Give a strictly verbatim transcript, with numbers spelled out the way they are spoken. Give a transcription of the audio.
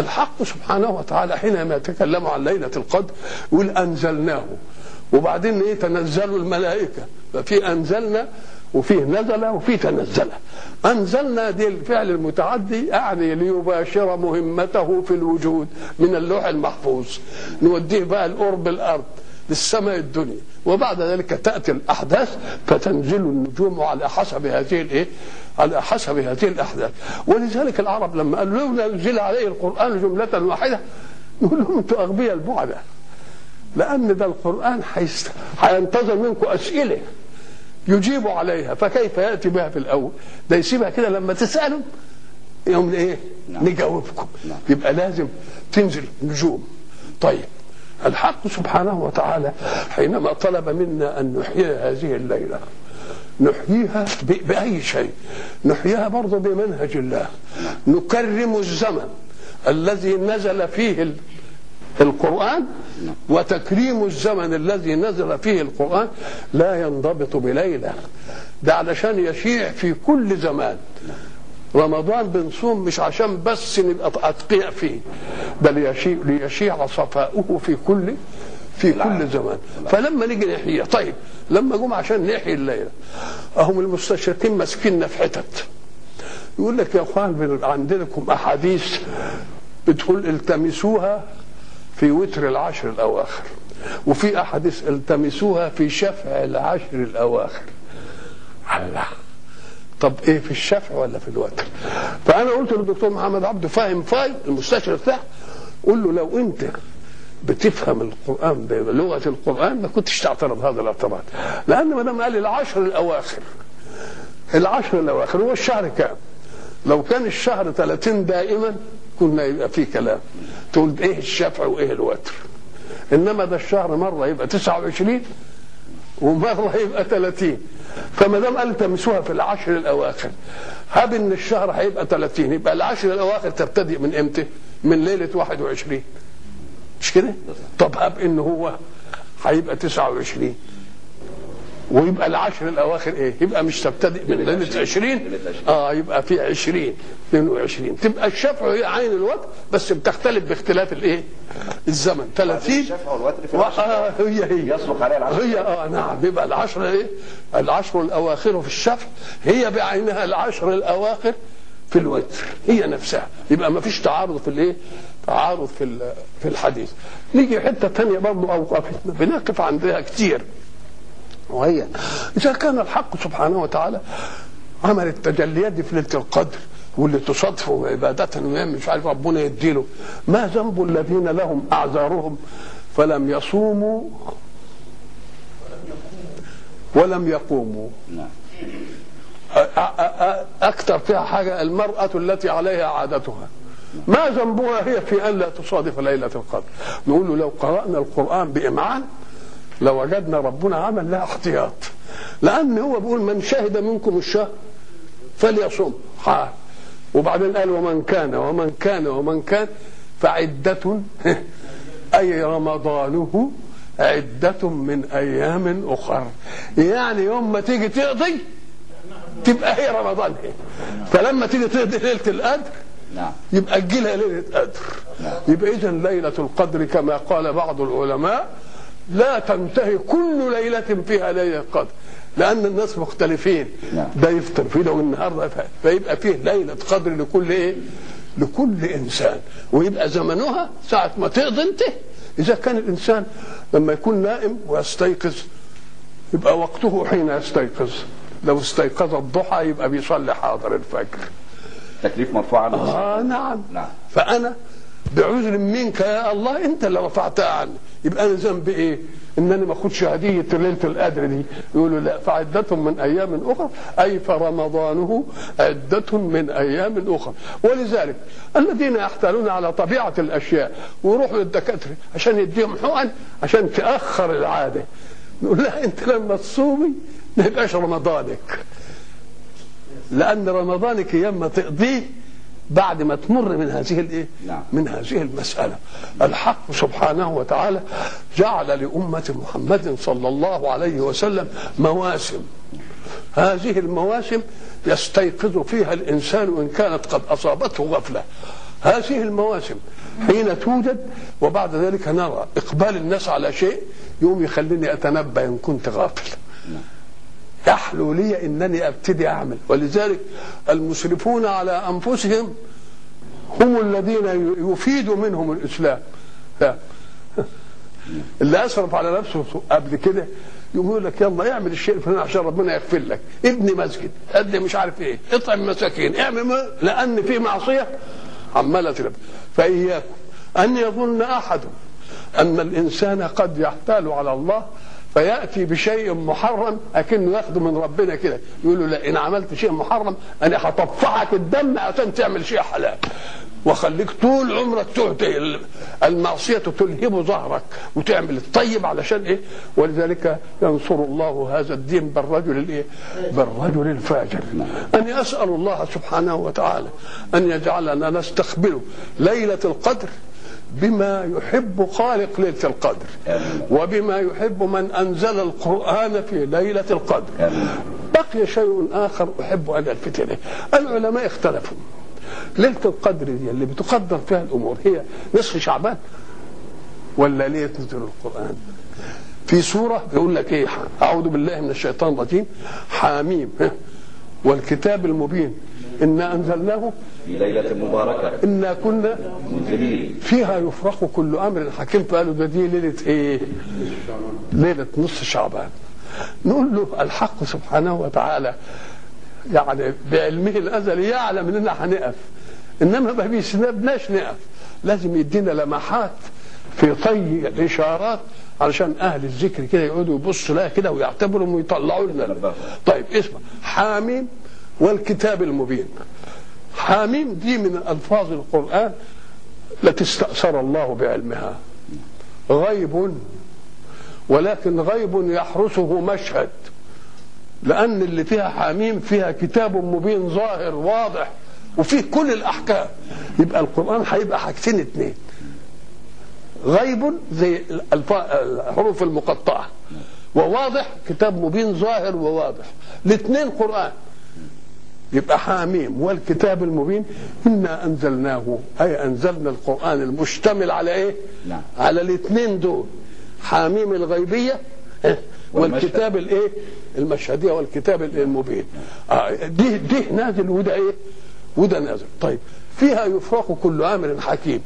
الحق سبحانه وتعالى حينما يتكلم عن ليلة القدر يقول أنزلناه، وبعدين ايه تنزلوا الملائكة، ففي أنزلنا وفيه نزل وفيه تنزل. أنزلنا دي الفعل المتعدي يعني ليباشر مهمته في الوجود من اللوح المحفوظ، نوديه بقى القرب الأرض للسماء الدنيا، وبعد ذلك تأتي الأحداث فتنزل النجوم على حسب هذه الايه على حسب هذه الأحداث. ولذلك العرب لما قالوا لو نزل عليه القرآن جملة واحدة نقول لهم انتوا أغبياء البعدة، لأن ده القرآن هينتظر منكم أسئلة يجيبوا عليها، فكيف يأتي بها في الأول؟ ده يسيبها كده لما تسألوا يوم ايه نعم. نجاوبكم نعم. يبقى لازم تنزل نجوم. طيب الحق سبحانه وتعالى حينما طلب منا أن نحيي هذه الليلة نحييها بأي شيء، نحييها برضه بمنهج الله، نكرم الزمن الذي نزل فيه القرآن، وتكريم الزمن الذي نزل فيه القرآن لا ينضبط بليلة، ده علشان يشيع في كل زمان. رمضان بنصوم مش عشان بس نبقى أتقياء فيه، بل ليشيع, ليشيع صفاؤه في كل في كل زمان. فلما نيجي نحييه، طيب لما جم عشان نحيي الليلة هم المستشرقين ماسكيننا في حتت، يقول لك يا اخوان عندكم احاديث بتقول التمسوها في وتر العشر الاواخر، وفي احاديث التمسوها في شفع العشر الاواخر. الله، طب ايه في الشفع ولا في الوتر؟ فانا قلت للدكتور محمد عبده فاهم فاي المستشرق ده، قول له لو انت بتفهم القرآن بلغة القرآن ما كنتش تعترض هذا الاعتراض، لأن ما دام قال العشر الأواخر، العشر الأواخر هو الشهر كام؟ لو كان الشهر ثلاثين دائما كنا يبقى فيه كلام، تقول إيه الشفع وإيه الوتر، إنما ده الشهر مرة يبقى تسعة وعشرين ومرة يبقى ثلاثين، فما دام قال تمسوها في العشر الأواخر هاب إن الشهر هيبقى ثلاثين، يبقى العشر الأواخر تبتدئ من إمتى؟ من ليلة واحد وعشرين، مش كده؟ طب هب ان هو هيبقى تسعة وعشرين ويبقى العشر الاواخر ايه؟ يبقى مش تبتدئ من ليله عشرين، اه يبقى في عشرين اثنين وعشرين، تبقى الشفع هي عين الوتر بس بتختلف باختلاف الايه؟ الزمن. ثلاثين الشفع والوتر في العشر آه هي هي يسبق عليها العشر هي اه نعم، يبقى العشر ايه؟ العشر الاواخر في الشفع هي بعينها العشر الاواخر في الوتر هي نفسها، يبقى ما فيش تعارض في الايه؟ تعارض في في الحديث. نيجي حته ثانيه برضه اوقافتنا بنقف عندها كتير، وهي اذا كان الحق سبحانه وتعالى عمل التجليات دي في ليله القدر واللي تصادفه عباده مش عارف ربنا يديله، ما ذنب الذين لهم اعذارهم فلم يصوموا ولم يقوموا؟ اكثر فيها حاجه المراه التي عليها عادتها، ما ذنبها هي في ان لا تصادف ليله القدر؟ نقول له لو قرانا القران بامعان لوجدنا ربنا عمل لها احتياط، لان هو بيقول من شهد منكم الشهر فليصم، وبعدين قال ومن كان ومن كان ومن كان فعدة اي رمضانه عدة من ايام اخر، يعني يوم ما تيجي تقضي تبقى هي رمضان هي. فلما تيجي تقضي ليله القدر نعم يبقى تجيلها ليله قدر نعم. يبقى اذا ليله القدر كما قال بعض العلماء لا تنتهي كل ليله فيها ليله قدر، لان الناس مختلفين نعم. ده يفطر فيه لو النهارده فيبقى فيه ليله قدر لكل ايه؟ لكل انسان، ويبقى زمنها ساعه ما تقضي انت. اذا كان الانسان لما يكون نائم ويستيقظ يبقى وقته حين يستيقظ، لو استيقظ الضحى يبقى بيصلي حاضر الفجر، تكليف مرفوع عنه. اه نعم. نعم فانا بعذر منك يا الله انت اللي رفعتها عني، يبقى انا ذنبي ايه؟ انني ما اخدش هديه ليله القدر دي. يقولوا لا، فعده من ايام اخرى اي فرمضانه عده من ايام اخرى. ولذلك الذين يحتالون على طبيعه الاشياء ويروحوا للدكاتره عشان يديهم حقن عشان تاخر العاده، نقول لا انت لما تصومي ما يبقاش رمضانك، لان رمضانك ياما تقضيه بعد ما تمر من هذه الايه؟ من هذه المساله. الحق سبحانه وتعالى جعل لامه محمد صلى الله عليه وسلم مواسم، هذه المواسم يستيقظ فيها الانسان وان كانت قد اصابته غفله. هذه المواسم حين توجد وبعد ذلك نرى إقبال الناس على شيء يوم يخليني أتنبأ إن كنت غافل، يحلو لي إنني أبتدي أعمل. ولذلك المسرفون على أنفسهم هم الذين يفيد منهم الإسلام. اللي أسرف على نفسه قبل كده يقول لك يلا اعمل الشيء الفلاني عشان ربنا يغفر لك، ابني مسجد، ادي مش عارف ايه، اطعم مساكين، اعمل ما... لان في معصيه عماله تلف. فاياكم ان يظن احد ان الانسان قد يحتال على الله فياتي بشيء محرم اكنه ياخده من ربنا كده، يقول له لا ان عملت شيء محرم انا هطفحك الدم عشان تعمل شيء حلال وخليك طول عمرك تهدي المعصيه تلهب ظهرك وتعمل الطيب علشان ايه. ولذلك ينصر الله هذا الدين بالرجل الايه؟ بالرجل الفاجر. اني اسال الله سبحانه وتعالى ان يجعلنا نستقبل ليله القدر بما يحب خالق ليله القدر وبما يحب من انزل القران في ليله القدر. بقي شيء اخر احب ان الفت اليه. العلماء اختلفوا ليله القدر دي اللي بتقدر فيها الامور هي نصف شعبان ولا ليله نزول القران؟ في سوره يقول لك ايه؟ اعوذ بالله من الشيطان الرجيم، حاميم والكتاب المبين انا انزلناه في ليله مباركه انا كنا منذرين فيها يفرق كل امر حكيم. فقالوا ده دي ليله ايه؟ ليله نصف شعبان. نقول له الحق سبحانه وتعالى يعني بعلمه الازلي يعلم اننا هنقف، انما ما بيسنبناش نقف، لازم يدينا لمحات في طي الاشارات علشان اهل الذكر كده يقعدوا يبصوا لها كده ويعتبروا ويطلعوا لنا. طيب اسمع، حاميم والكتاب المبين. حاميم دي من الفاظ القران التي استأثر الله بعلمها، غيب ولكن غيب يحرسه مشهد، لأن اللي فيها حاميم فيها كتاب مبين ظاهر واضح وفيه كل الأحكام. يبقى القرآن هيبقى حاجتين اتنين، غيب زي الحروف المقطعة وواضح كتاب مبين ظاهر وواضح، الاثنين قرآن. يبقى حاميم والكتاب المبين إنا أنزلناه، أي أنزلنا القرآن المشتمل على إيه؟ نعم. على الاثنين دول، حاميم الغيبية والكتاب الايه؟ المشهديه والكتاب المبين. آه دي دي نازل وده ايه؟ وده نازل. طيب فيها يفرق كل امر حكيم.